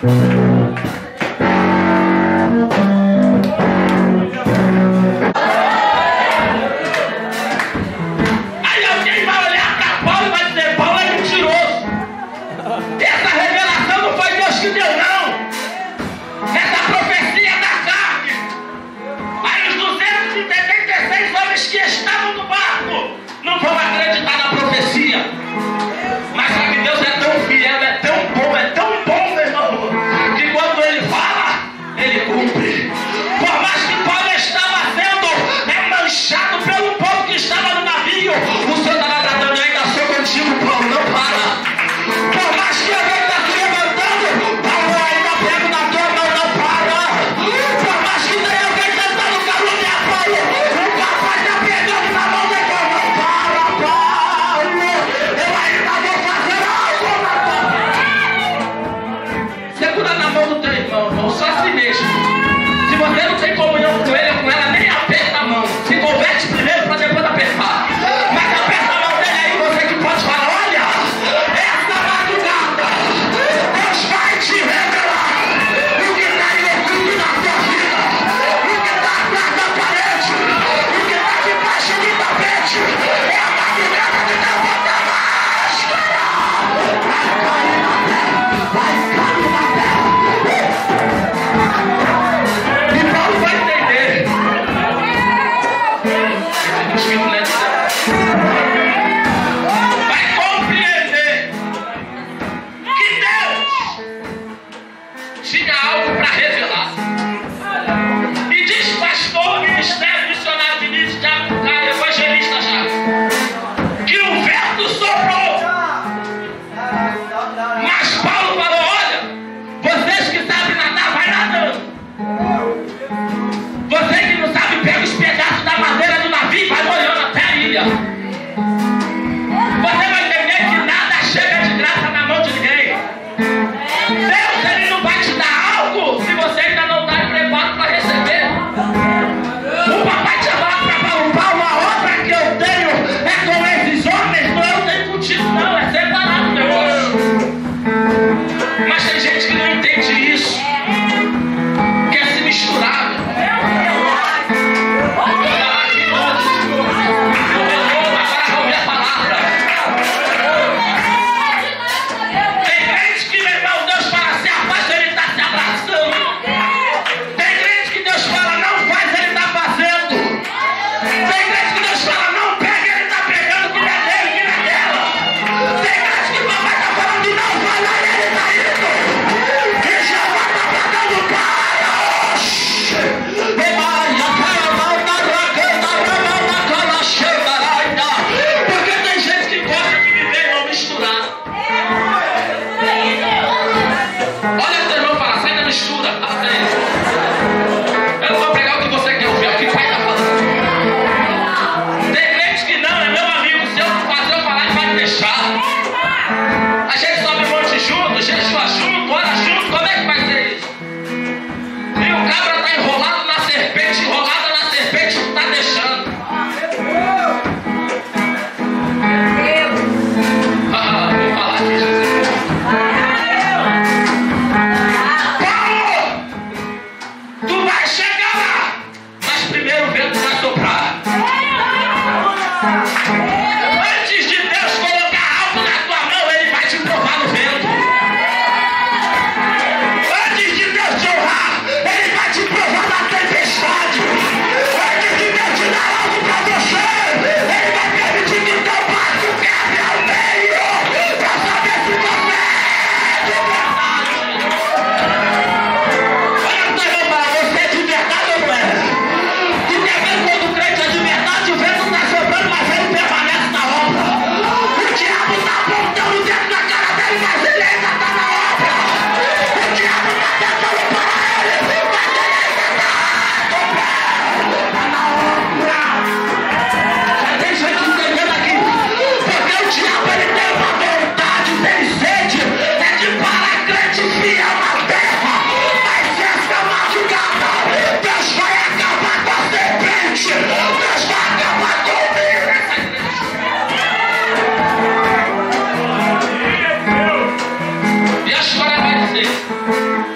E a história vai dizer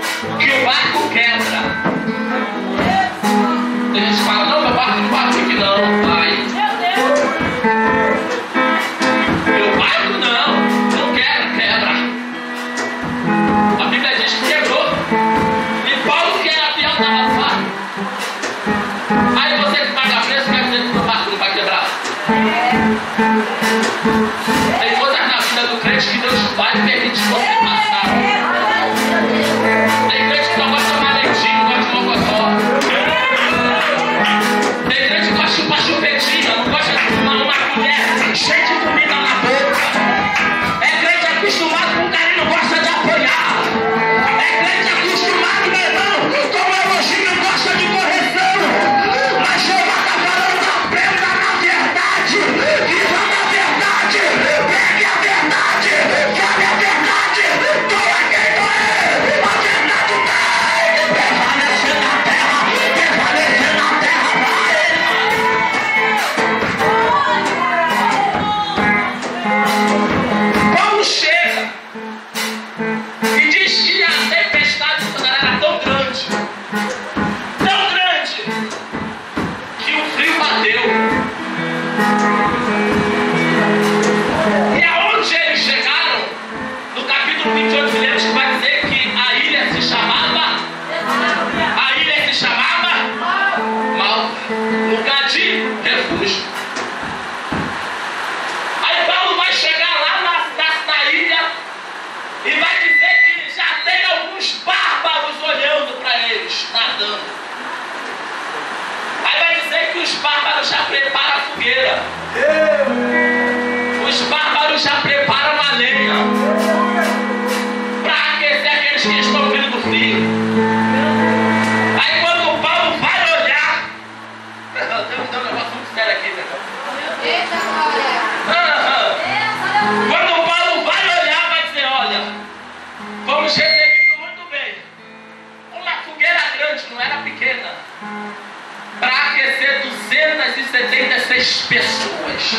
aqueles que estão vindo do frio. Aí quando o Paulo vai olhar, tem um negócio muito sério aqui, né? Quando o Paulo vai olhar, vai dizer, olha, fomos recebidos muito bem. Uma fogueira grande, não era pequena, para aquecer 276 pessoas.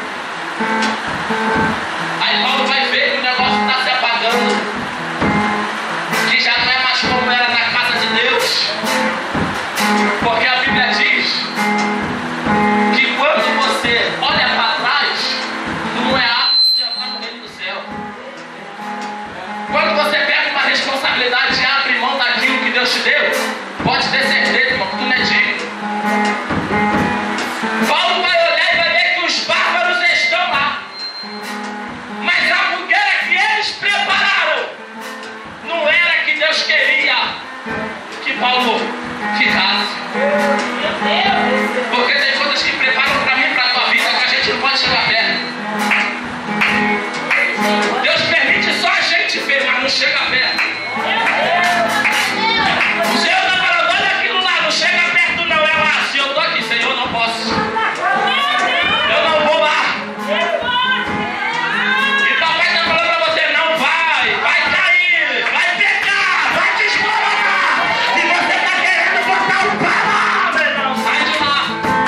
Aí Paulo vai ver que o negócio está se apagando, que já não é mais como era na casa de Deus, porque a Bíblia diz que quando você olha para trás, não é apto de entrar no reino do céu. Quando você pega uma responsabilidade e abre mão daquilo que Deus te deu, pode ter certeza, irmão, que tu não é digno. Paulo vai olhar e vai ver que os bárbaros estão lá, mas a fogueira que eles prepararam não era que Deus queria que Paulo ficasse. Porque tem coisas que preparam para mim e para a tua vida que a gente não pode chegar perto. Deus permite só a gente ver, mas não chega perto. O Senhor está falando, olha aquilo lá, não chega perto não, é lá. Se eu estou aqui, Senhor, não posso. Eu não vou lá. Então vai estar falando para você, não vai cair, vai pegar, vai desmoronar. E você está querendo botar o pé lá, meu irmão, sai de lá.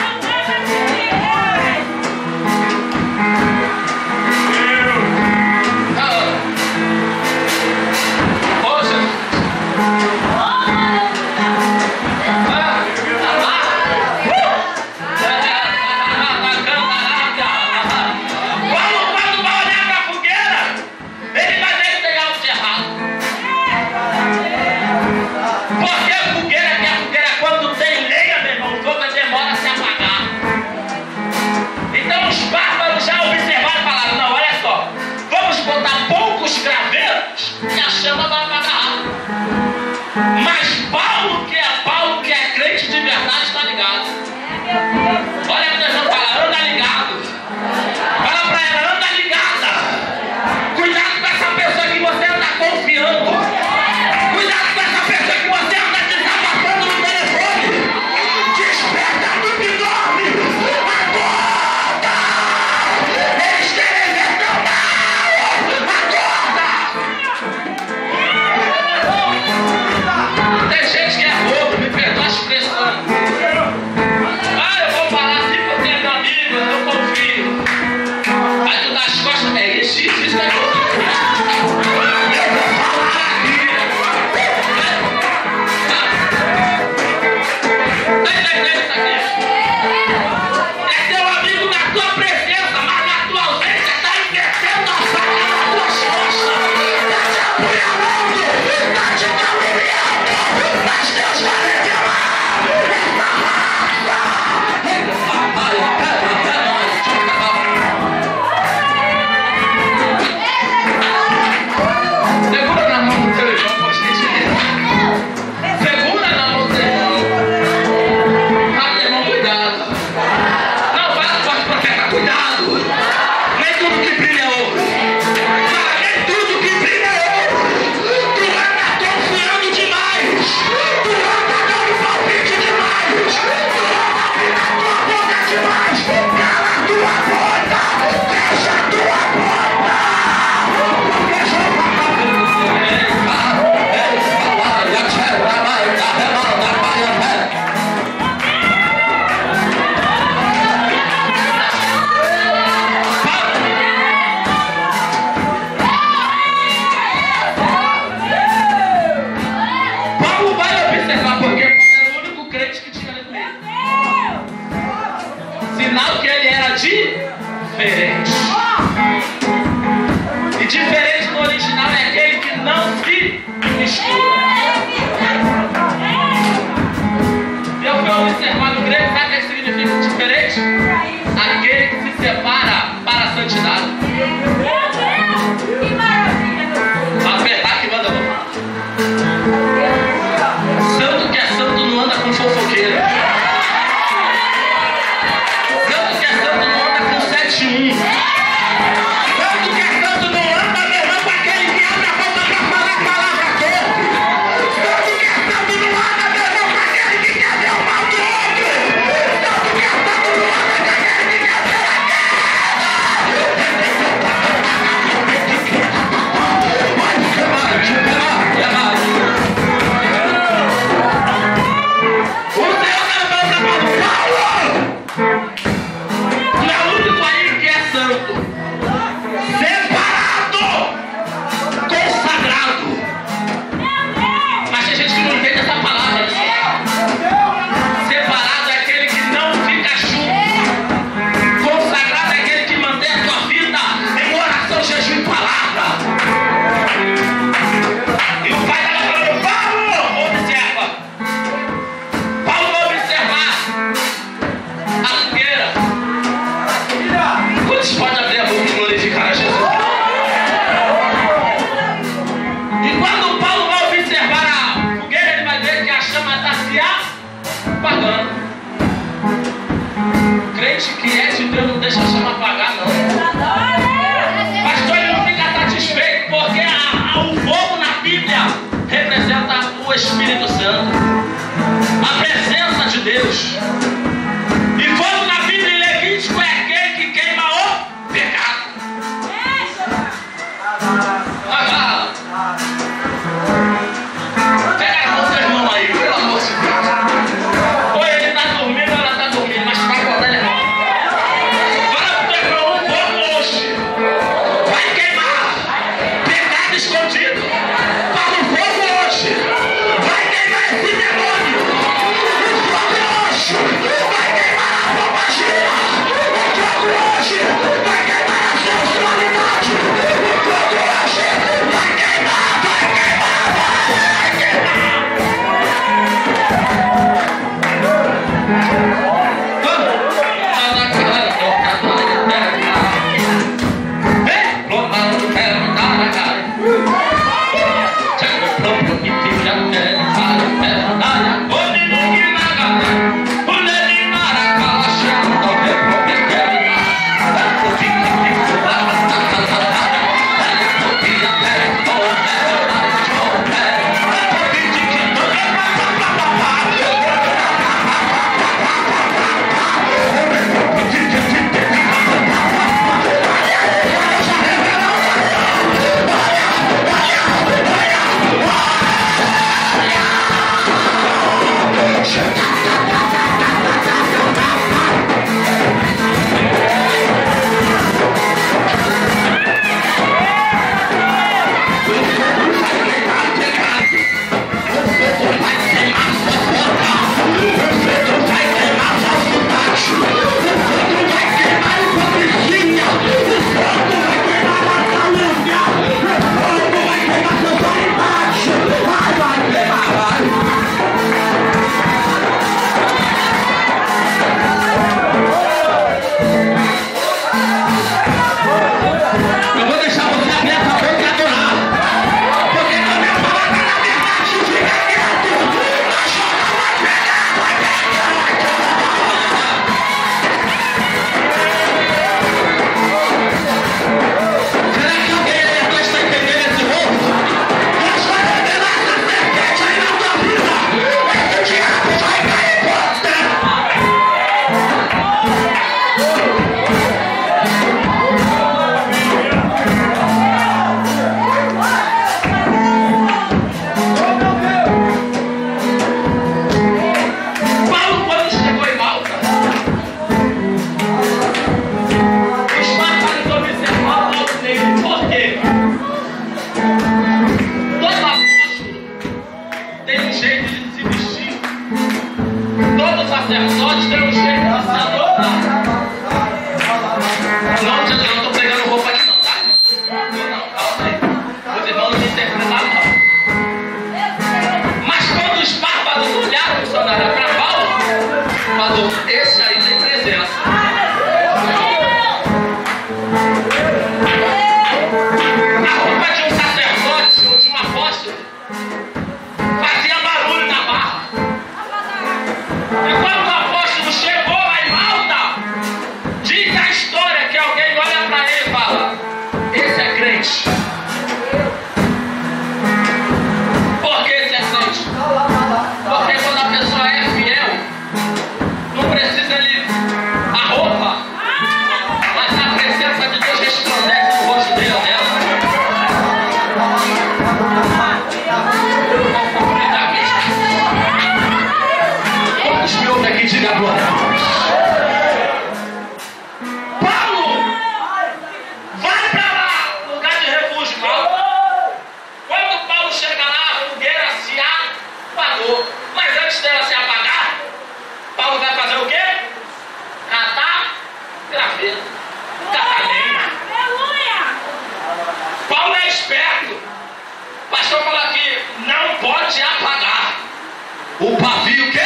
E a chama vai apagar. Mas Paulo, que é crente de verdade, está ligado. Olha a pessoa, fala, anda ligado. Fala para ela, anda ligada. Cuidado com essa pessoa que você anda confiando. Cuidado com essa pessoa que você anda desabafando no telefone. Desperta do que dorme. Acorda. Eles querem ver teu mal. Acorda. Tem gente que é bobo, me perdoa a expressão. Eu vou falar assim porque é meu amigo, eu confio. Aí tu dá as costas, isso é confio. Eu vou falar aqui. Tá entendendo isso aqui? É teu amigo na tua presença, mas na tua ausência tá invertendo a faca nas tuas costas. Tá te apunhalando, tá te caluniando, mas Deus vai revelar. Segura na mão do teu irmão, por gentileza. Segura na mão do teu irmão. Fala, irmão, cuidado. Não, fala, pode profeta, cuidado. Nem tudo que brilha é ouro. Fala, nem tudo que brilha é ouro. Tu anda confiando demais. Tu anda dando palpite demais. Tu anda abrindo a tua boca demais. Cala a tua boca. Fecha a tua boca. Paulo vai observar porque Paulo era o único crente que tinha lido ele. Sinal que ele era diferente. E diferente no original é aquele que não se mistura. Eu fui observar no grego, sabe o que significa diferente? Aquele que se separa para a santidade. Apertar que manda eu vou falar. Santo que é santo não anda com fofoqueiro. Santo que é santo não anda com 7-1. Santo que é santo não anda, meu irmão, com aquele que abre a boca para falar a palavra toda. apagando. Crente que é de Deus não deixa a chama apagar, não. Pastor, ele não fica satisfeito porque o fogo na Bíblia representa o Espírito Santo, a presença de Deus. E fogo na Bíblia em Levítico é aquele que queima o pecado. Pega a mão do irmão aí, pelo amor de Deus. Ou ele está dormindo ou ela está dormindo, mas vai acordar ele. Fala pro teu irmão, o fogo hoje vai queimar pecado escondido. Fala, o fogo hoje vai queimar esse demônio. O fogo hoje vai queimar a tua magia. O fogo hoje vai queimar a sensualidade. O fogo hoje vai queimar, vai queimar, vai queimar. Esse aí tem presença. A roupa de um sacerdote ou de um apóstolo fazia barulho na barra. E quando o apóstolo chegou lá em Malta, diz a história que alguém olha para ele e fala: esse é crente. Por que esse é crente? Porque quando a pessoa é fiel, não precisa ele a roupa, mas a presença de Deus resplandece no rosto dele ou dela. Quantos me ouvem aqui, diga glória a Deus. Paulo vai para lá, lugar de refúgio, Paulo. Quando Paulo chega lá, a fogueira se apagou. Mas antes dela se apagar, Paulo vai fazer o quê? Catar graveto. Catar lenha. Paulo é esperto. O pastor falou aqui, não pode apagar. O pavio o quê?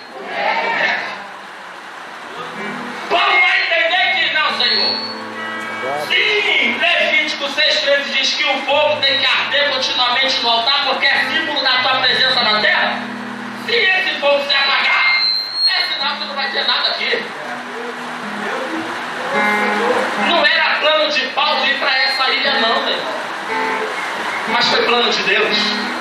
Paulo vai entender que não, Senhor. Sim, Levítico 6,13 diz que o fogo tem que arder continuamente no altar porque é símbolo da tua presença na terra. Se esse fogo se apagar, Mas foi plano de Deus.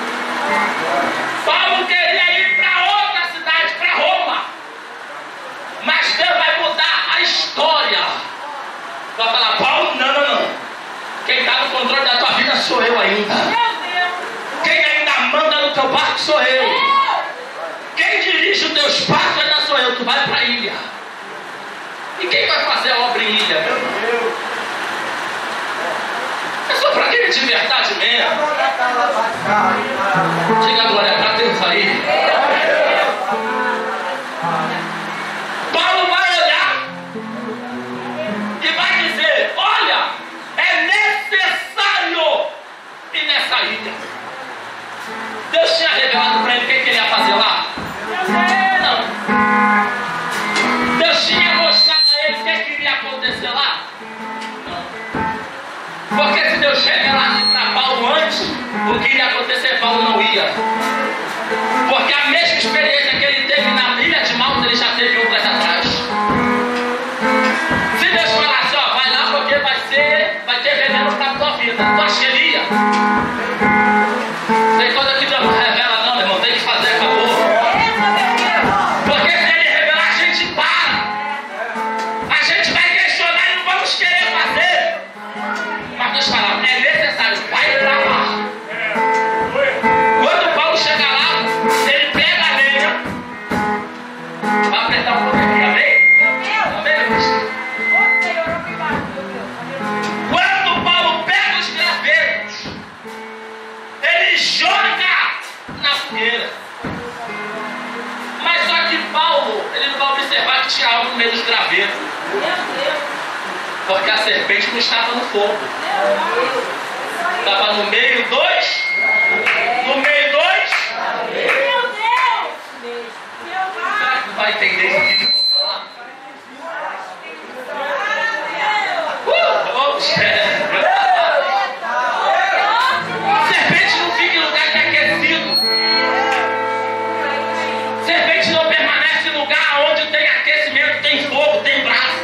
Paulo queria ir para outra cidade, para Roma. Mas Deus vai mudar a história. Vai falar, Paulo, não. Quem está no controle da tua vida sou eu ainda. Quem ainda manda no teu barco sou eu. Quem dirige os teus passos ainda sou eu. Tu vai para a ilha. E quem vai fazer a obra em ilha? Meu Deus. É só para quem de verdade mesmo. Diga a glória para Deus aí. Paulo vai olhar e vai dizer, olha, é necessário ir nessa ilha. Deus tinha revelado para ele o que ele ia fazer lá? Não. Deus tinha mostrado a ele o que iria acontecer lá? Porque se Deus revelasse para Paulo antes o que iria acontecer, Paulo não ia. Porque a mesma experiência que ele teve na ilha de Malta, ele já teve outras atrás. Se Deus falasse, ó, vai lá porque vai ter veneno para a tua vida, tu acha que ele ia? Tem coisa que Deus não revela não, meu irmão, tem que fazer, acabou. Porque se ele revelar, a gente para. A gente vai questionar e não vamos querer fazer. Mas Deus fala, é necessário, vai pra lá. Quando Paulo chega lá, ele pega a lenha. Vai apertar um pouco aqui, amém? Amém, quando Paulo pega os gravetos, ele joga na fogueira. Mas só que Paulo, ele não vai observar que tinha algo no meio dos gravetos. Porque a serpente não estava no fogo. Estava no meio dos. No meio dos. Meu Deus! Será que vai entender isso aqui que eu vou falar? Serpente não fica em lugar que é aquecido. Serpente não permanece em lugar onde tem aquecimento, tem fogo, tem braço.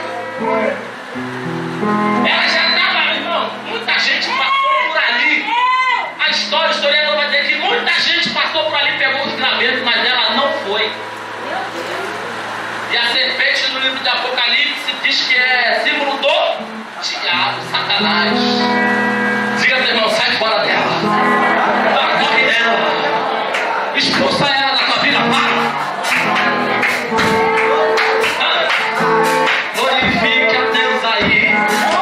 Ela já estava, irmão, muita gente passou por ali. A historiador vai dizer que muita gente passou por ali, pegou os gravetos, mas ela não foi. E a serpente no livro de Apocalipse diz que é símbolo do diabo, Satanás. Diga para o irmão, sai fora dela. Corre dela. Expulsa ela da tua vida, para. Glorifique a Deus aí.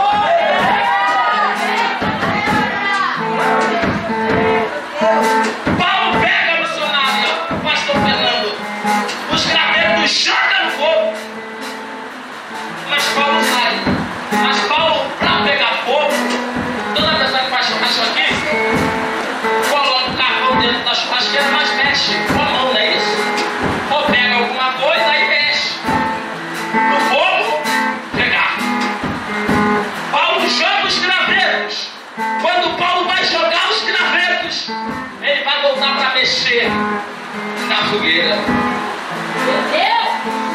Paulo pega a missionária, pastor Fernando, os gravetos joga no fogo. Mas Paulo sai. Mas Paulo, para pegar fogo, toda pessoa que faz churrasco aqui, coloca o carvão dentro da churrasqueira, mas mexe com a mão, não é isso? Ou pega alguma coisa e mexe no fogo, pegar. Paulo joga os gravetos. Quando Paulo vai jogar os gravetos, ele vai voltar para mexer na fogueira. Meu Deus!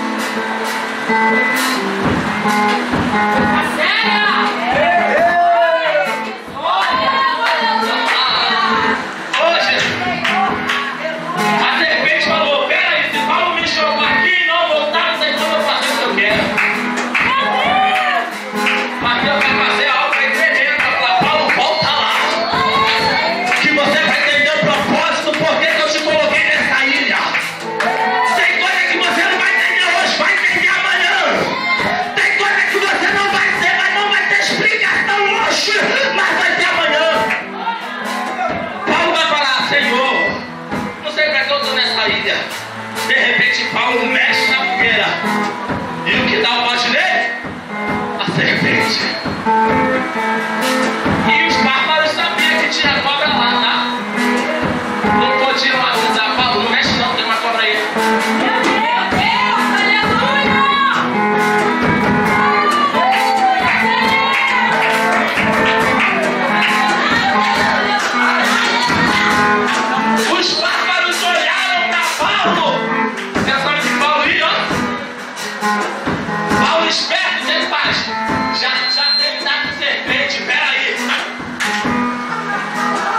Hoje, a serpente falou, peraí, se Paulo me jogou aqui e não voltar, não sei como eu faço o que eu quero. Mas Deus vai fazer algo para entender, para falar, Paulo, volta lá. Que você vai entender o propósito, por que eu te coloquei nessa ilha. Tem coisa que você não vai entender hoje, vai entender amanhã. Tem coisa que você não vai ter, mas não vai ter explicação hoje, mas vai ter amanhã. Paulo vai falar, Senhor, não sei para que eu estou nessa ilha. De repente Paulo mexe na fogueira. E o que dá o bote nele? A serpente. E os bárbaros sabiam que tinha cobra lá, tá? Não podiam avisar, Paulo, não mexe não, tem uma cobra aí. Meu Deus, aleluia! Os bárbaros olharam para Paulo. Você sabe que Paulo ia, ó. Paulo esperto, o que ele faz? Já tem dado serpente, peraí.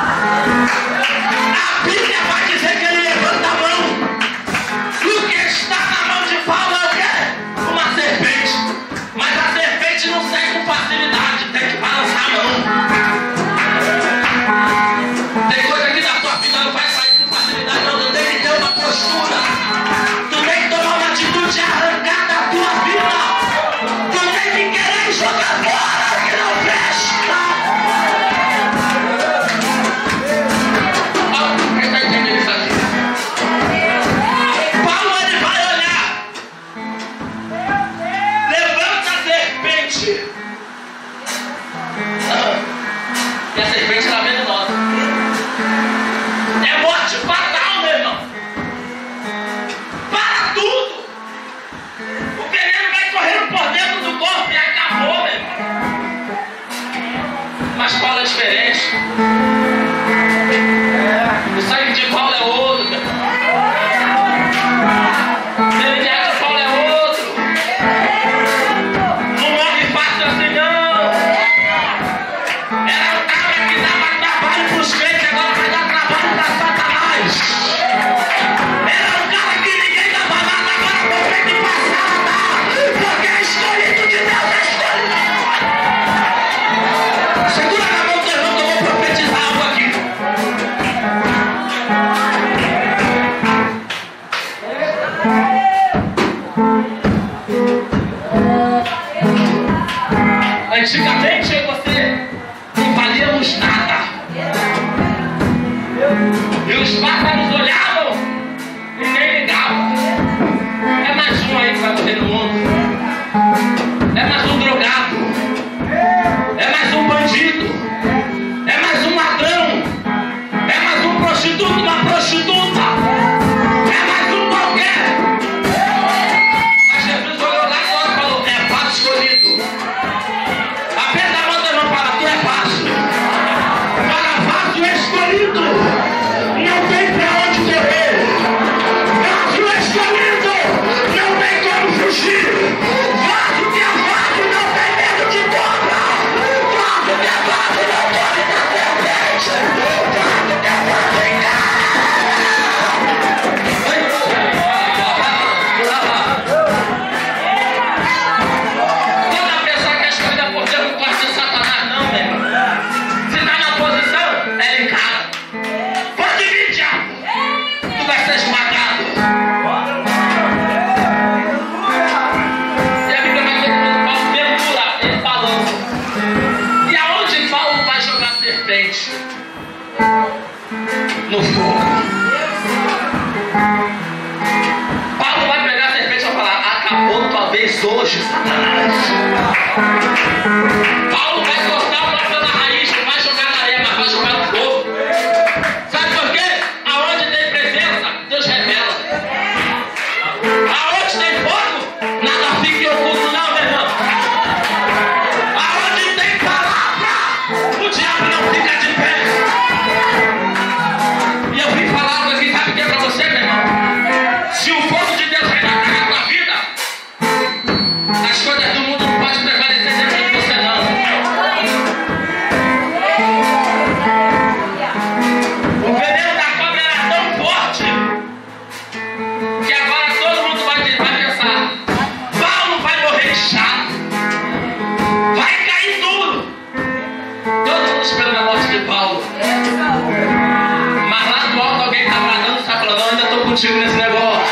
contigo nesse negócio.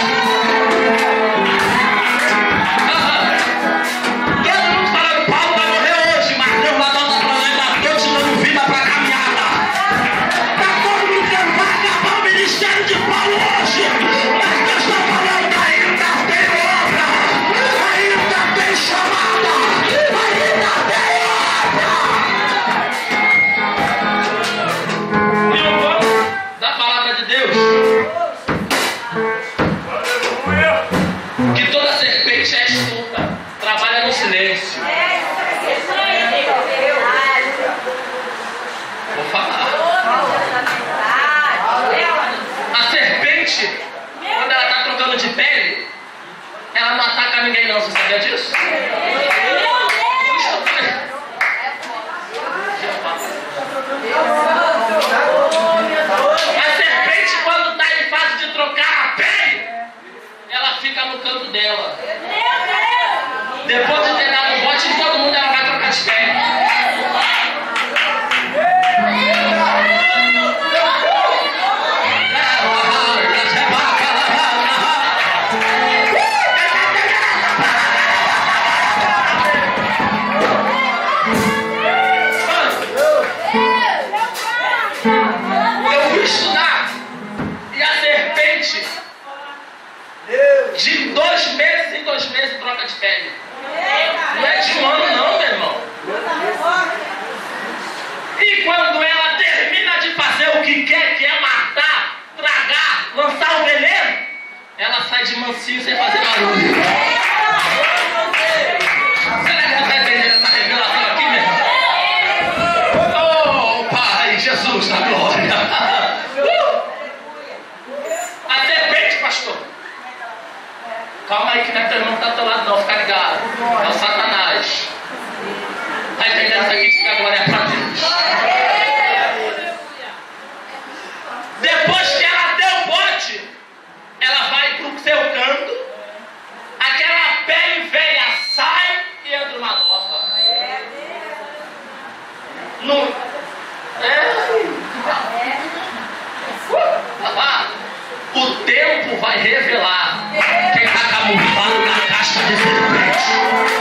Todo mundo falando, Paulo vai morrer hoje, mas Deus vai dar outra planeta, ainda te dando vida pra caminhada. Tá todo mundo dizendo, vai acabar o ministério de Paulo hoje. Mas Deus está falando, ainda tem obra, ainda tem chamada, ainda tem obra. E o povo da palavra de Deus, que toda serpente é astuta, trabalha no silêncio. Vou falar. A serpente, quando ela está trocando de pele, ela não ataca ninguém não, você sabia disso? A serpente, quando está em fase de trocar a pele, ela fica no canto dela. Depois de ter dado um bote em todo mundo, ela vai trocar de pele. Eu fui estudar e a serpente, de 2 meses em 2 meses, troca de pele. Não é de um ano não, meu irmão. E quando ela termina de fazer o que quer, que é matar, tragar, lançar o veneno, ela sai de mansinho sem fazer barulho. Será que você está entendendo essa revelação aqui, meu irmão? Oh, Pai, Jesus da glória. A serpente, pastor. Calma aí que não é teu irmão que está do teu lado não, fica ligado. É o Satanás. Está entendendo isso aqui que a glória é para Deus. Depois que ela deu o bote, ela vai para o seu canto, aquela pele velha sai e entra uma nova. O tempo vai revelar quem está camuflado na caixa de serpente.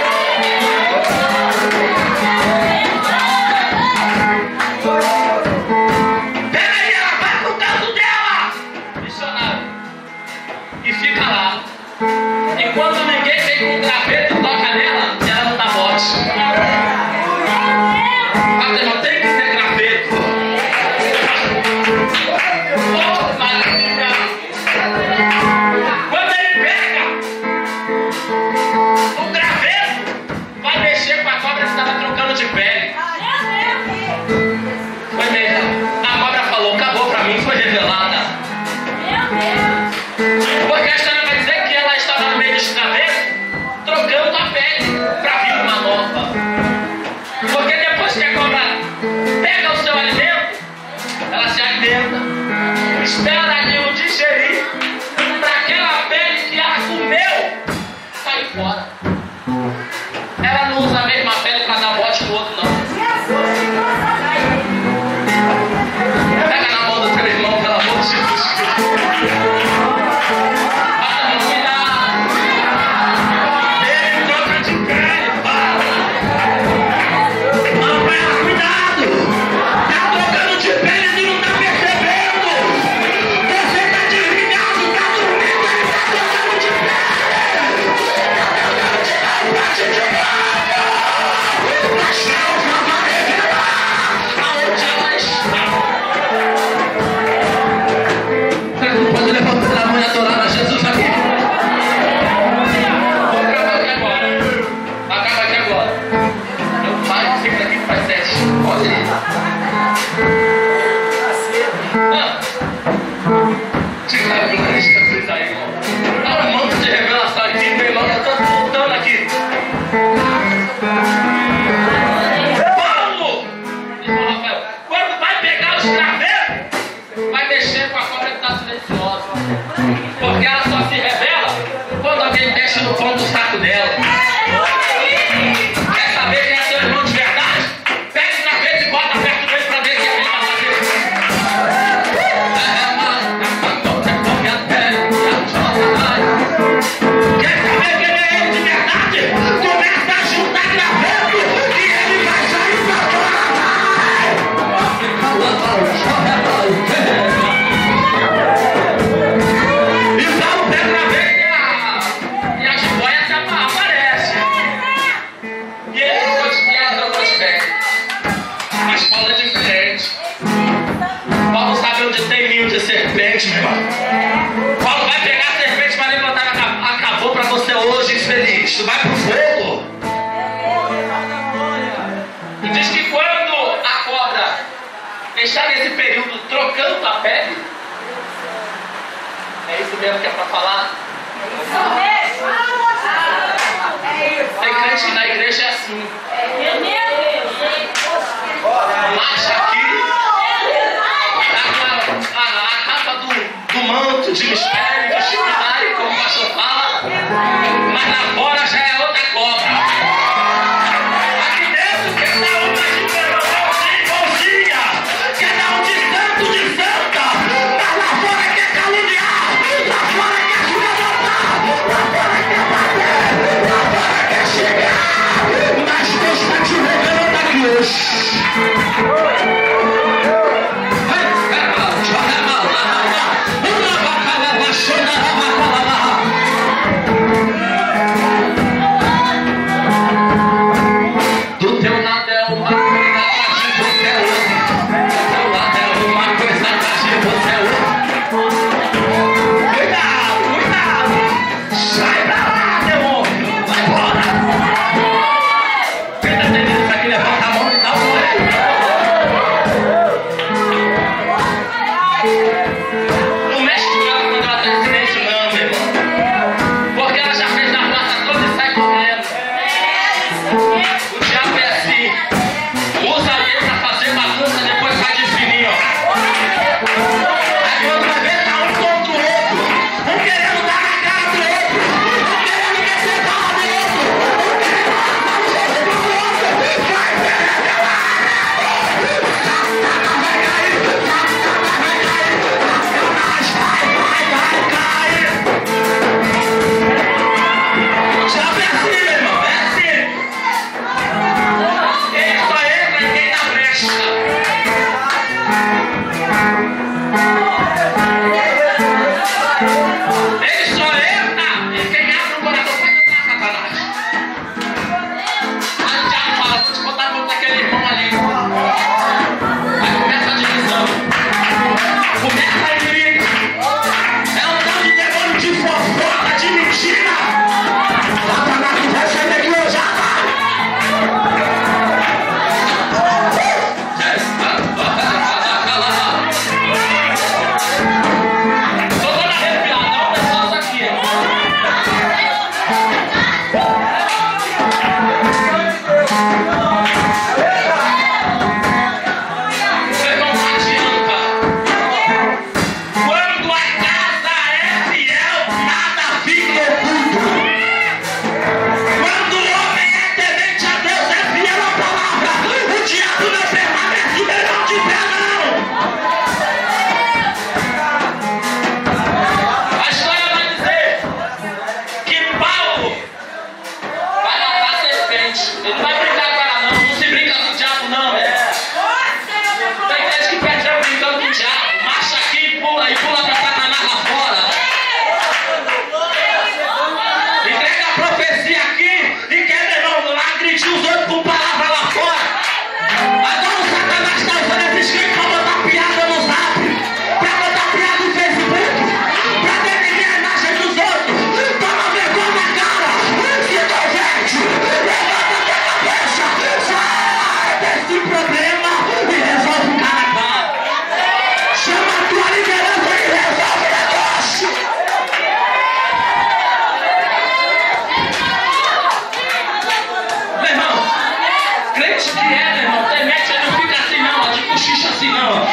Peraí, ela vai pro canto dela, missionário, e fica lá. Enquanto ninguém vem com um graveto e toca nela, ela não dá bote. Mas não tem que ser graveto. Oh, maravilha! Quando ele pega o graveto, vai mexer com a cobra que estava trocando de pele. Foi mesmo. A cobra falou, acabou pra mim, foi revelada. Porque a história vai dizer que ela estava no meio dos gravetos. Paulo vai pegar a serpente, vai levantar, acabou para você hoje, infeliz. Tu vai pro fogo. E diz que quando a cobra está nesse período trocando a pele, é isso mesmo que é para falar? Tem crente que na igreja é assim. Marcha aqui, a capa do manto de mistério, de chifre, como o pastor fala, mas lá fora já é outra cobra. Aqui dentro quer dar uma de perguntinha, bonzinha, quer dar um de santo, de santa, mas lá fora quer caluniar, lá fora quer se levantar, lá fora quer bater, lá fora quer chegar, mas Deus está te revelando aqui hoje. Do teu lado é uma coisa, de você é outra. Do teu lado é uma coisa, de você é outra. Cuidado, cuidado. Sai pra lá, demônio. Vai embora. Quem tá entendendo isso aqui, levanta a mão e dá um olho. Não mexe com ela quando ela tá em silêncio, não, meu irmão. Porque ela já fez a porta toda e sai correndo. O diabo é assim. Usa alguém pra fazer bagunça, depois sai de fininho. Aí quando vai ver, tá um contra o outro. Um querendo dar na cara do outro. Um querendo descer a barra do outro. Um querendo matar o outro do outro. Vai ver, vai cair. Vai cair. O diabo é assim, meu irmão. É assim. Ele só entra em quem dá brecha. Ele só entra em quem abre o coração. Pode entrar, Satanás. Aí o diabo fala, vou te botar contra aquele irmão ali. Aí começa a divisão. Começa a inimiga. É um tal de demônio de fofoca, de mentira. Satanás, tu vai sair daqui hoje, rapaz. Tô todo arrepiado, não, pessoal, isso aqui. Vocês vão fatiando, cara. Quando a casa é fiel, nada fica oculto. Quando o homem é temente a Deus, é fiel à palavra, o diabo não permanece, não te pega, não. A história vai dizer que Paulo vai matar a serpente. Ele não vai brincar com ela, não. Não se brinca com o diabo, não. Tem gente que perde brincando com o diabo. Marcha aqui e pula pra Satanás lá fora. Entrega a profecia aqui e quer, meu irmão, lá agredir os outros com palavra lá fora. Agora o Satanás está usando esse esquema para botar piada no Zap, para botar piada no Facebook, para denegrir a imagem dos outros. Toma vergonha na cara, se converte, levanta a tua cabeça, sai desse problema e resolve o carnaval. Chama a tua liderança e resolve o negócio. Meu irmão, crente que é, meu irmão, temente, ele não fica assim não, ó, de cochicha assim não.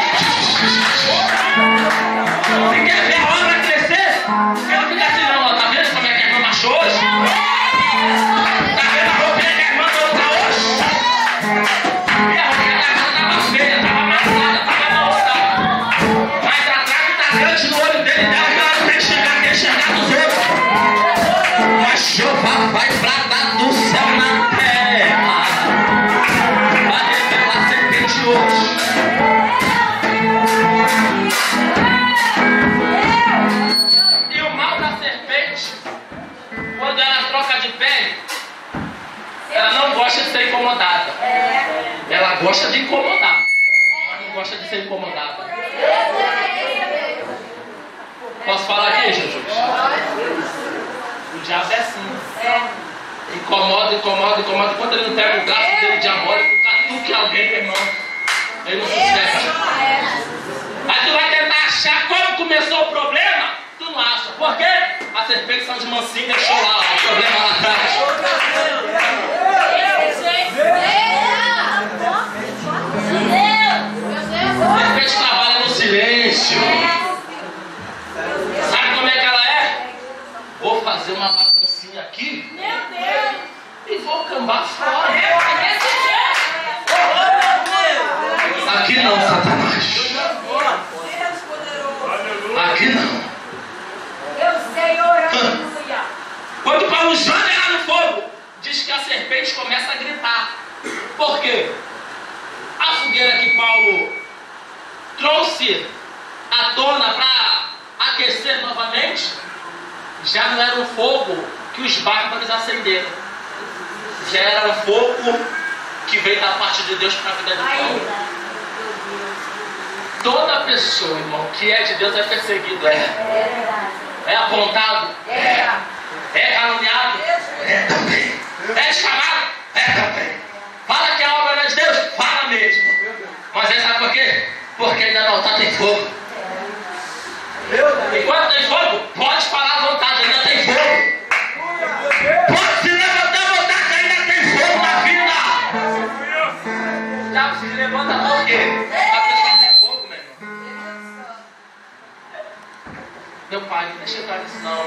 Se quer ver a obra crescer, ele não fica assim não, ó. Tá vendo como é que a irmã marchou hoje? Tá vendo a roupinha que a irmã trouxe hoje? E a roupinha da irmã tava feia, tava amassada, tava maltada. Mas a traga tá grande no olho dele, dela, que ela não tem que enxergar dos outros. Mas Jeová vai bradar do céu na terra. Vai revelar a serpente hoje. E o mal da serpente, quando ela troca de pele, ela não gosta de ser incomodada. Ela gosta de incomodar, mas não gosta de ser incomodada. Posso falar aqui, Jesus? O diabo é assim. Incomoda. Quando ele não pega o gasto dele diabólico, catuque alguém, meu irmão. Ele não sossega. Aí tu vai tentar achar como começou o problema, tu não acha. Por quê? A serpente São de Mansinho deixou lá o problema lá atrás. A serpente trabalha no silêncio. Sabe como é que ela é? Vou fazer uma baguncinha aqui. Meu Deus! E vou cambar fora. Aqui não, Satanás. Aqui não. Quando Paulo joga ela no fogo, diz que a serpente começa a gritar. Por quê? A fogueira que Paulo trouxe à tona para aquecer novamente, já não era um fogo que os bárbaros acenderam. Já era um fogo que veio da parte de Deus para a vida de Paulo. Toda pessoa, irmão, que é de Deus é perseguido. É apontado? É caluniado? É também. É chamado? É também. Fala que a obra não é de Deus? Fala mesmo. Mas aí sabe por quê? Porque ainda no altar tem fogo. Enquanto tem fogo, pode falar à vontade, ainda tem fogo. Pode se levantar à vontade, ainda tem fogo na vida. Já se levanta por quê? Meu pai, não deixa eu entrar nisso não.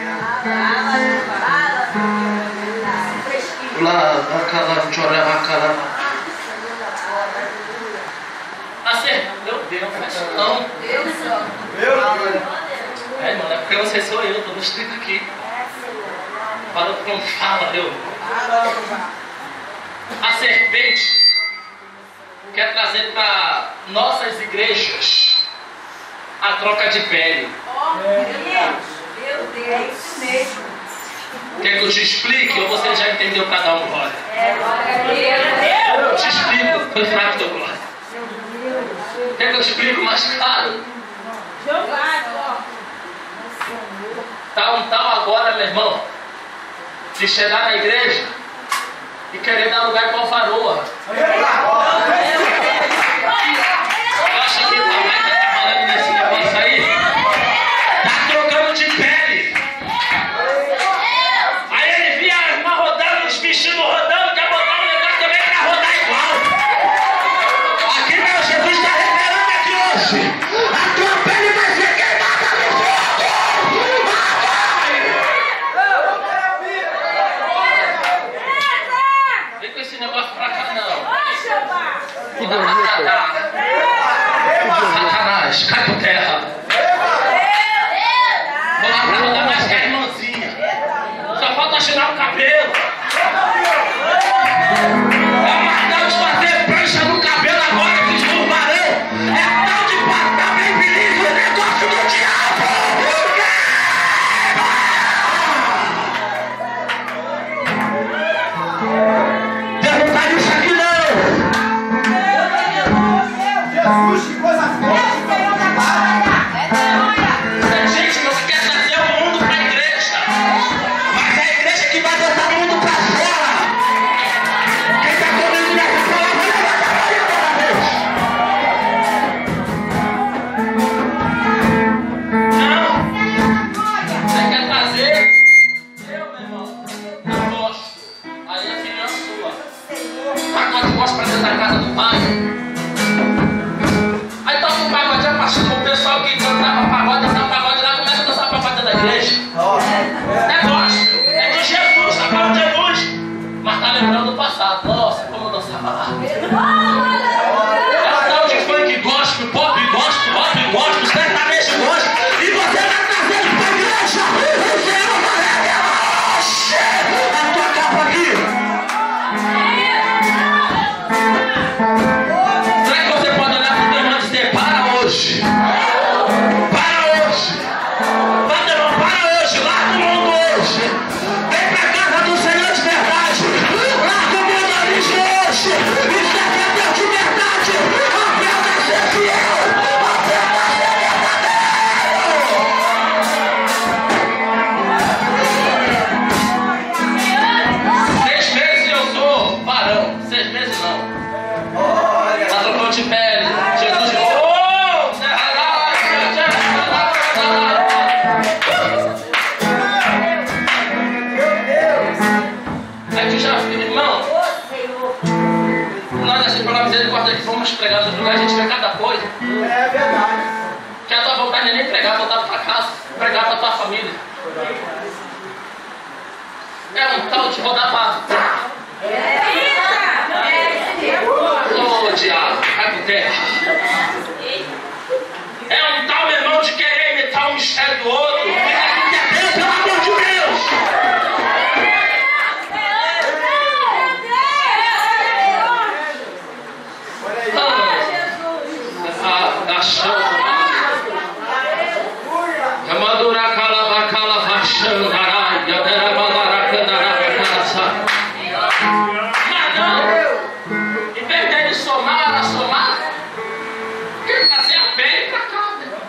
Meu Deus, não fecha não. É, irmão, é porque você sou eu, estou no escrito aqui. Falou que não fala, eu. A serpente quer trazer para nossas igrejas a troca de pele. Meu Deus, é isso mesmo. Quer que eu te explique ou você já entendeu para dar um glória? Eu te explico, foi fraco teu glória. Quer que eu te explique mais claro? Tá um tal agora, meu irmão, de chegar na igreja e querer dar lugar para o varoa. Acha que o papai está trabalhando nesse negócio aí? Tá trocando de pele. Aí ele via a irmã rodando, os vestidos rodando, quer botar um negócio também para rodar igual. Aqui não, Jesus está revelando aqui hoje. A tua pele vai ser queimada no fogo. Vem com esse negócio pra cá não. Satanás, cai por terra. Vou lá verdade. Que a tua vontade é nem pregar, voltar para casa, pregar para tua família. É um tal de rodar para. Ô diabo, cai por terra. É um tal, meu irmão, de querer imitar um mistério do outro. Pelo amor de Deus! Mas não, em vez de somar, a somar, quer fazer a pele para cá.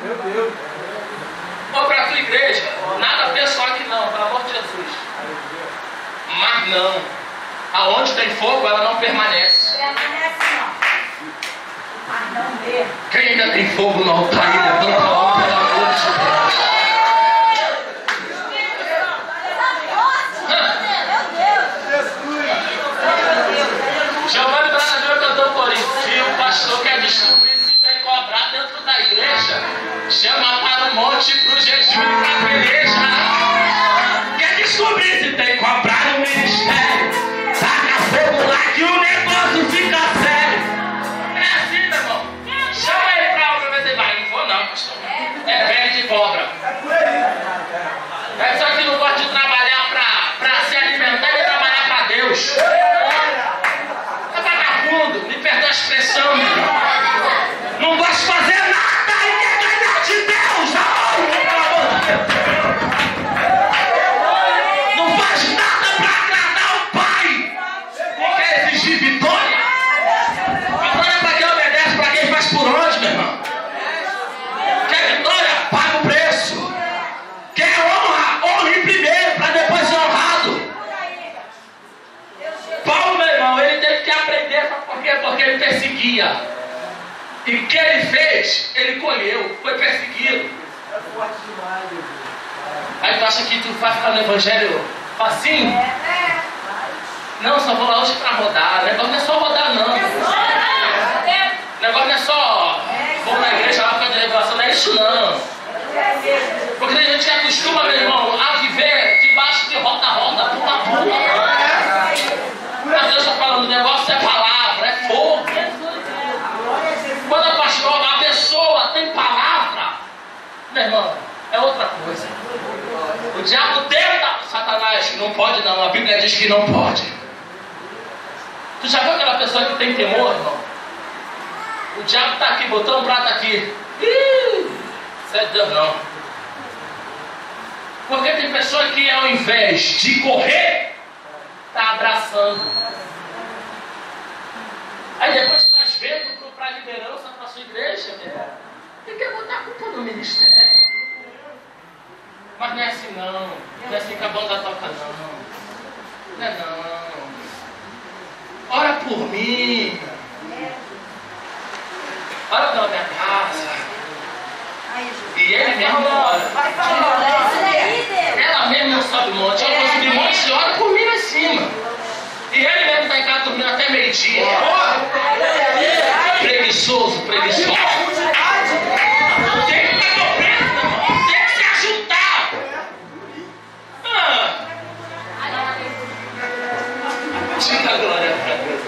Ou para a tua igreja, nada pessoal aqui não, pelo amor de Jesus. Mas não, aonde tem fogo, ela não permanece. Quem ainda tem fogo no altar, levanta a mão, pelo amor de Deus. Giovanni Brasileiro cantou por isso. Se o pastor quer descobrir se tem cobrar dentro da igreja, chama para o monte, para o jejum e para a peleja. Quer descobrir se tem cobrar no ministério? Taca fogo lá que o negócio fica sério. É assim, meu irmão. Chama ele para obra, mas ele vai. Não vou não, pastor. É velho de cobra. É só que não gosta de trabalhar para se alimentar e trabalhar para Deus. Me perdoa a expressão, meu irmão. Não gosto de fazer nada e quer ganhar de Deus, não faz nada para agradar o Pai. Quer exigir vitória? Vitória para quem obedece, para quem faz por onde, meu irmão? Quer vitória? Paga o preço. Quer honra? Honre primeiro, para depois ser honrado. Paulo, meu irmão, ele teve que aprender, sabe por quê? Porque ele perseguia. E o que ele fez, ele colheu, foi perseguido. Aí tu acha que tu vai ficar no evangelho facinho? Não, só vou lá hoje para rodar. O negócio não é só rodar, não. O negócio não é só vou na igreja lá para fazer revelação, não é isso não. Porque a gente acostuma, meu irmão, a viver debaixo de roda-roda, pula-pula. Mas Deus está falando, o negócio é palavra, é fogo. Quando a pessoa tem palavra, meu irmão, é outra coisa. O diabo tenta, Satanás, não pode não, a Bíblia diz que não pode. Tu já viu aquela pessoa que tem temor, irmão? O diabo está aqui, botou um prato aqui. Isso é Deus não. Porque tem pessoa que ao invés de correr, está abraçando. Aí depois traz vento para a liderança, para a sua igreja, e quer botar a culpa no ministério. Mas não é assim não. Não é assim que a banda toca não. Não é não. Ora por mim. Ora pela minha casa. E ele mesmo não ora. Ela mesmo não sobe o monte. Ela sobe o monte e ora por mim lá em cima. E ele mesmo está em casa dormindo até meio-dia. Preguiçoso, preguiçoso. Tem que estar dobrando, tem que se ajudar. Diga a glória para Deus.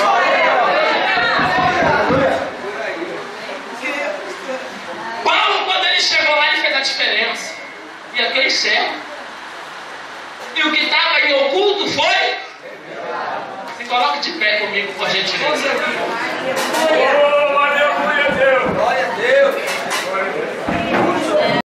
Paulo, quando ele chegou lá, ele fez a diferença. E aquele servo. E o que estava em oculto foi? Se coloque de pé comigo, por gentileza. Glória a Deus.